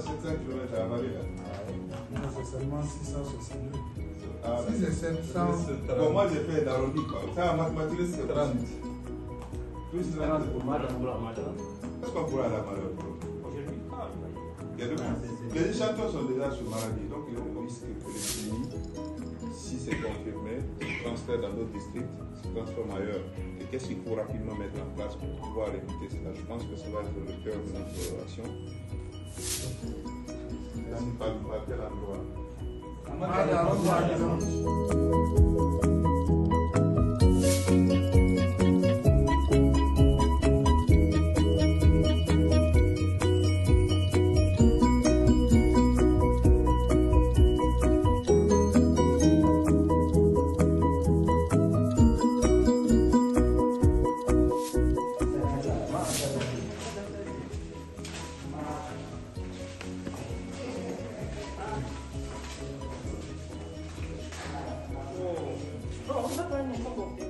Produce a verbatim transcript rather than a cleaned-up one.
sept cents kilomètres à Marie là. Non, c'est seulement six cent soixante-deux. Ah, si c'est sept cents. Bon, moi j'ai fait l'arrondi quoi. Ça en mathématiques c'est trente. Plus trente. Pour moi, pour la madame. Qu'est-ce qu'on pourra à la maladie? Les échantillons sont déjà sur maladie, donc il y a un risque que les pays, si c'est confirmé, se transfèrent dans d'autres districts, se transforment ailleurs. Et qu'est-ce qu'il faut rapidement mettre en place pour pouvoir éviter cela? Je pense que ça va être le cœur de notre action. Merci par quel endroit? Non, on va pas nous